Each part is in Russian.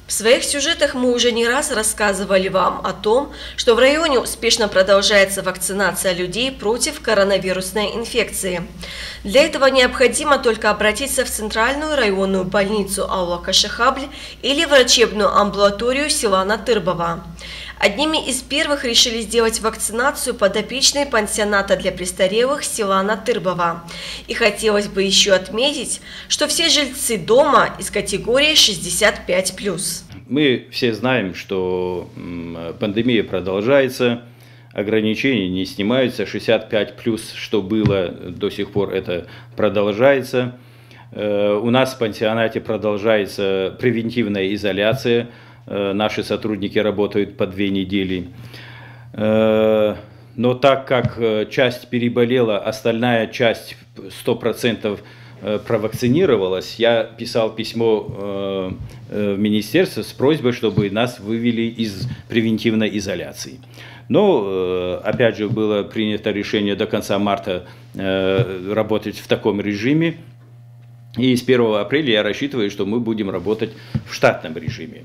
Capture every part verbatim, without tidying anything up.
В своих сюжетах мы уже не раз рассказывали вам о том, что в районе успешно продолжается вакцинация людей против коронавирусной инфекции. Для этого необходимо только обратиться в центральную районную больницу аула Кашихабль или врачебную амбулаторию села Натырбово. Одними из первых решили сделать вакцинацию подопечной пансионата для престарелых села Натырбово. И хотелось бы еще отметить, что все жильцы дома из категории шестьдесят пять плюс. Мы все знаем, что пандемия продолжается, ограничения не снимаются, шестьдесят пять плюс, что было до сих пор, это продолжается. У нас в пансионате продолжается превентивная изоляция. Наши сотрудники работают по две недели. Но так как часть переболела, остальная часть сто процентов провакцинировалась, я писал письмо в министерство с просьбой, чтобы нас вывели из превентивной изоляции. Но, опять же, было принято решение до конца марта работать в таком режиме. И с первого апреля я рассчитываю, что мы будем работать в штатном режиме.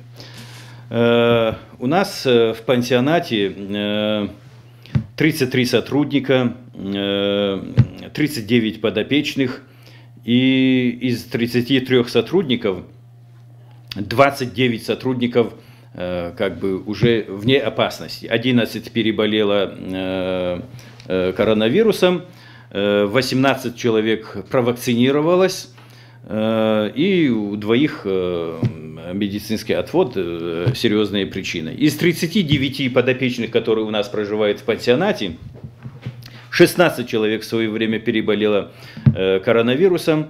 У нас в пансионате тридцать три сотрудника, тридцать девять подопечных, и из тридцати трёх сотрудников двадцать девять сотрудников как бы уже вне опасности. одиннадцать переболело коронавирусом, восемнадцать человек провакцинировалось, и у двоих медицинский отвод, серьезные причины. Из тридцати девяти подопечных, которые у нас проживают в пансионате, шестнадцать человек в свое время переболело коронавирусом.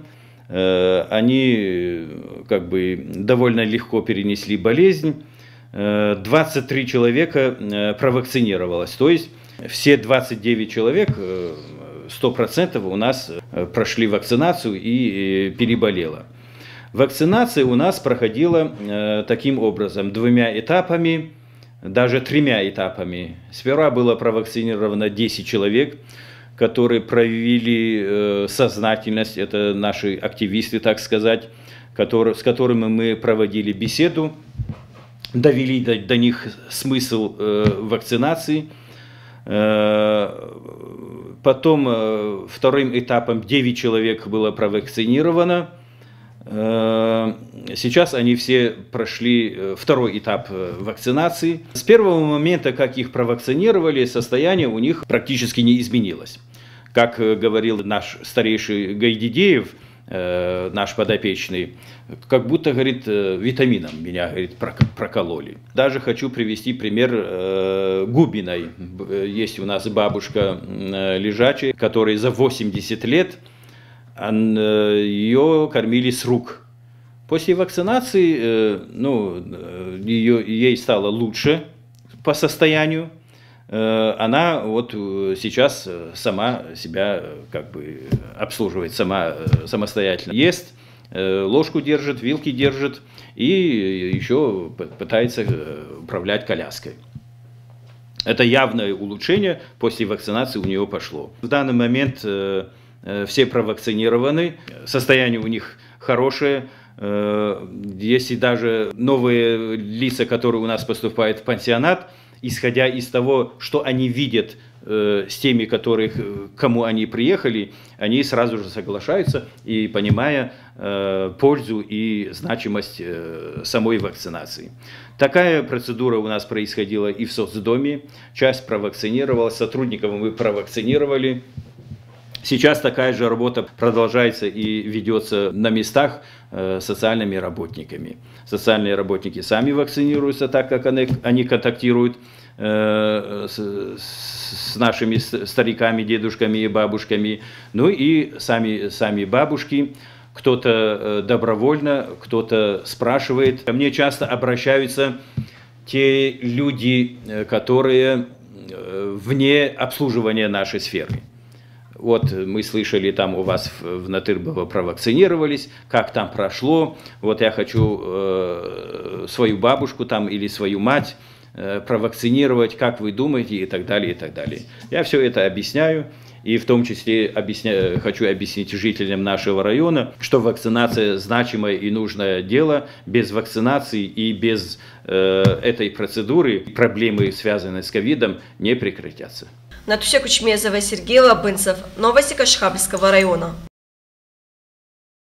Они как бы довольно легко перенесли болезнь. двадцать три человека провакцинировалось. То есть все двадцать девять человек, сто процентов у нас прошли вакцинацию и переболело. Вакцинация у нас проходила э, таким образом, двумя этапами, даже тремя этапами. Сперва было провакцинировано десять человек, которые проявили э, сознательность, это наши активисты, так сказать, которые, с которыми мы проводили беседу, довели до, до них смысл э, вакцинации. Э, потом э, вторым этапом девять человек было провакцинировано. Сейчас они все прошли второй этап вакцинации. С первого момента, как их провакцинировали, состояние у них практически не изменилось. Как говорил наш старейший Гайдидеев, наш подопечный, как будто, говорит, витамином меня, говорит, прокололи. Даже хочу привести пример Губиной. Есть у нас бабушка лежачая, которой за восемьдесят лет ее кормили с рук. После вакцинации ну, ее, ей стало лучше по состоянию. Она вот сейчас сама себя как бы обслуживает, сама, самостоятельно ест, ложку держит, вилки держит и еще пытается управлять коляской. Это явное улучшение после вакцинации у нее пошло. В данный момент все провакцинированы, состояние у них хорошее. Если даже новые лица, которые у нас поступают в пансионат, исходя из того, что они видят с теми, которых, к кому они приехали, они сразу же соглашаются, и понимая пользу и значимость самой вакцинации. Такая процедура у нас происходила и в соцдоме. Часть провакцинировалась, сотрудников мы провакцинировали. Сейчас такая же работа продолжается и ведется на местах э, социальными работниками. Социальные работники сами вакцинируются, так как они, они контактируют э, с, с нашими стариками, дедушками и бабушками. Ну и сами, сами бабушки, кто-то добровольно, кто-то спрашивает. Ко мне часто обращаются те люди, которые вне обслуживания нашей сферы. Вот мы слышали, там у вас в Натырбово провакцинировались, как там прошло. Вот я хочу э, свою бабушку там или свою мать э, провакцинировать, как вы думаете, и так далее, и так далее. Я все это объясняю. И в том числе объясня... хочу объяснить жителям нашего района, что вакцинация значимое и нужное дело. Без вакцинации и без э, этой процедуры проблемы, связанные с ковидом, не прекратятся. Натуся Кучмезова, Сергей Лабынцев. Новости Кашхабльского района.